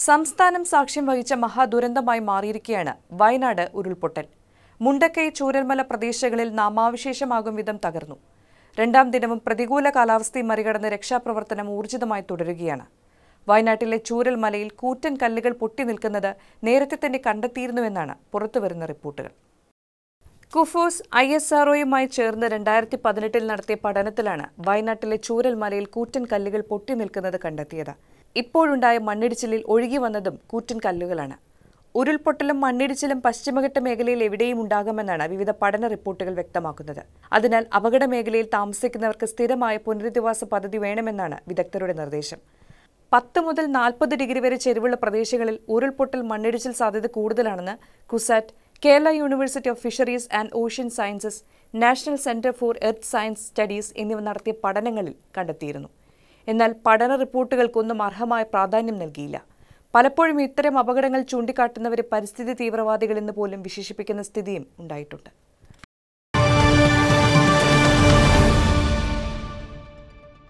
സംസ്ഥാനം സാക്ഷ്യം വഹിച്ച മഹാദുരന്തമായി മാറിയിരിക്കുകയാണ് വയനാട് ഉരുൾപൊട്ടൽ. മുണ്ടക്കൈ ചൂരൽമല പ്രദേശങ്ങളിൽ നാമാവശേഷമാകും വിധം തകർന്നു. രണ്ടാം ദിനവും പ്രതികൂല കാലാവസ്ഥയെ മറികടന്ന് രക്ഷാപ്രവർത്തനം ഊർജിതമായി തുടരുകയാണ്. വയനാട്ടിലെ ചൂരൽമലയിൽ കൂറ്റൻ കല്ലുകൾ പൊട്ടി നിൽക്കുന്നത് നേരത്തെ തന്നെ കണ്ടെത്തിയിരുന്നുവെന്നാണ് പുറത്തുവരുന്ന റിപ്പോർട്ടുകൾ. കുഫോസ് ISROയുമായി ചേർന്ന് 2018 നടത്തിയ പഠനത്തിലാണ് വയനാട്ടിലെ ചൂരൽമലയിൽ കൂറ്റൻ കല്ലുകൾ പൊട്ടി നിൽക്കുന്നത് കണ്ടെത്തിയത്. ഇപ്പോഴുണ്ടായ മണ്ണിടിച്ചിലിൽ ഒഴുകി വന്നതും കൂറ്റൻ കല്ലുകളാണ്. ഉരുൾപൊട്ടലും മണ്ണിടിച്ചിലും പശ്ചിമഘട്ട മേഖലയിൽ എവിടെയും ഉണ്ടാകുമെന്നാണ് വിവിധ പഠന റിപ്പോർട്ടുകൾ വ്യക്തമാക്കുന്നത്. അതിനാൽ അപകട മേഖലയിൽ താമസിക്കുന്നവർക്ക് സ്ഥിരമായ പുനരധിവാസ പദ്ധതി വേണമെന്നാണ് വിദഗ്ധരുടെ നിർദ്ദേശം. 10 മുതൽ 40 ഡിഗ്രി വരെ ചെരിവുള്ള പ്രദേശങ്ങളിൽ ഉരുൾപൊട്ടൽ മണ്ണിടിച്ചിൽ സാധ്യത കൂടുതലാണെന്ന് CUSAT, Kerala university of fisheries and ocean sciences, national centre for earth science studies എന്നിവ നടത്തിയ പഠനങ്ങളിൽ കണ്ടെത്തിയിരുന്നു. എന്നാൽ പഠന റിപ്പോർട്ടുകൾക്കൊന്നും അർഹമായ പ്രാധാന്യം നൽകിയില്ല. പലപ്പോഴും ഇത്തരം അപകടങ്ങൾ ചൂണ്ടിക്കാട്ടുന്നവരെ പരിസ്ഥിതി തീവ്രവാദികളെന്ന് പോലും വിശേഷിപ്പിക്കുന്ന സ്ഥിതിയും ഉണ്ടായിട്ടുണ്ട്.